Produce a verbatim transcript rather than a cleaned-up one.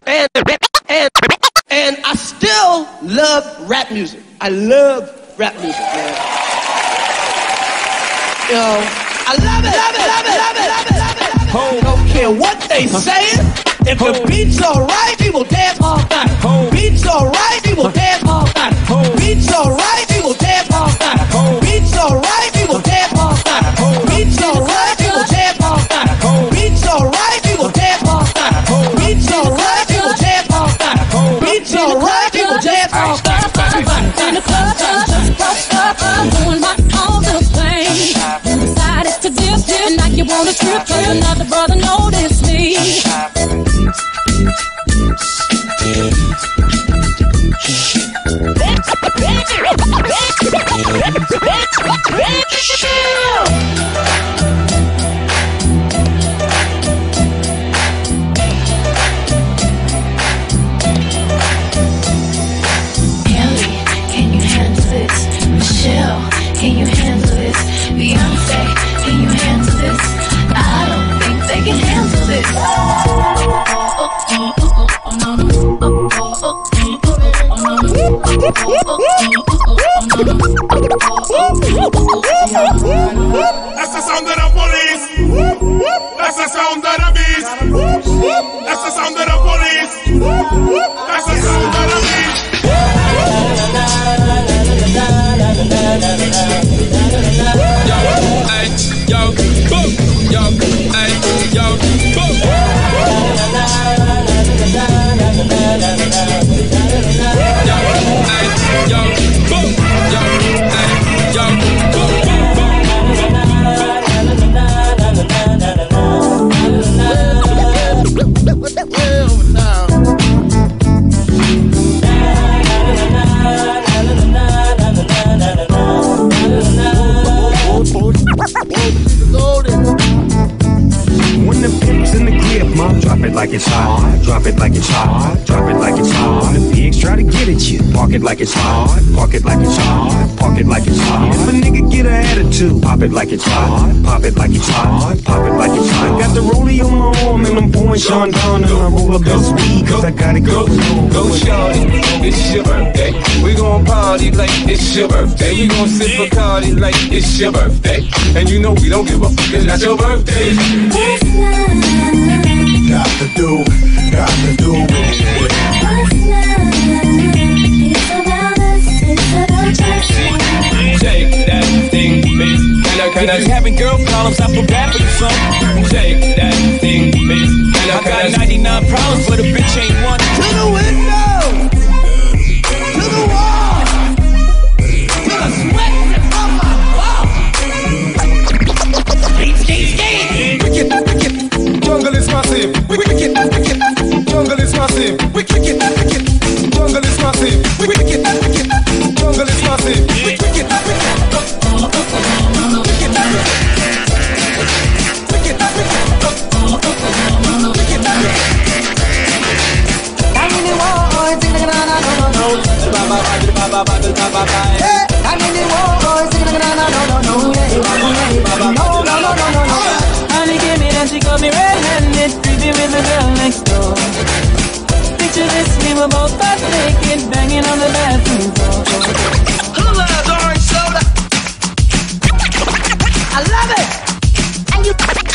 And, and, and I still love rap music. I love rap music, man. You know, I love it, love it, love it, love it, love it, love it. Love it. Don't care what they saying. If the beat's alright, we will dance all night. Beat's alright, we will dance all night. Beat's alright, we will dance all night. Beat's alright, we will dance all night. Beat's alright, we will dance all night. Beat's alright, we will dance all night. Beat's alright, we will dance all night. Beat's alright, we will dance all night. In the club, just crossed up, doing my own little thing. Decided to dip, dip, like you want a trip, cause another brother noticed me. Can you handle this? Beyonce, can you handle this? I don't think they can handle this. That's the sound of the police. That's the sound of the beast. That's the sound of the police. That's the sound of the beast. Yo, ay, yo, boom, yo, ay, yo, boom. Yo, ay, yo, boom, yo, ay, yo, boom, boom, boom. When the pimp's in the crib, mom, drop it like it's hot. Drop it like it's hot. Drop it like it's hot. When the pigs try to get at you, park it like it's hot. Park it like it's hot. Park it like it's hot. If a nigga get an attitude, pop it like it's hot. Pop it like it's hot. Pop it like it's hot. Got the rollie on my arm and I'm pouring Sean Don and I roll up those weed cause I gotta go. Go shorty, it's your birthday. We gon' party like it's your birthday. We gon' sip Bacardi like it's your birthday. And you know we don't give a fuck, it's not your birthday. Got to do, got to do it. It's about us, it's about us. Take that thing, miss. Can I, can I? If you having girl problems, I feel bad for you, son. Take that thing, miss. Can I, I got ninety-nine problems, but a bitch ain't one. To the window! To the wall! To the sweat that's on my wall! Skate, skate, skate! Wicked, wicked, jungle is massive. Wicked, wicked, jungle is massive. Wicked, wicked, jungle is massive. Wicked, wicked, jungle is massive. Wicked, wicked, Honey came in and she got me red-handed, creepy with the girl next door. Picture this, we were both butt naked, banging on the bathroom floor. Who loves orange soda? I love it! And you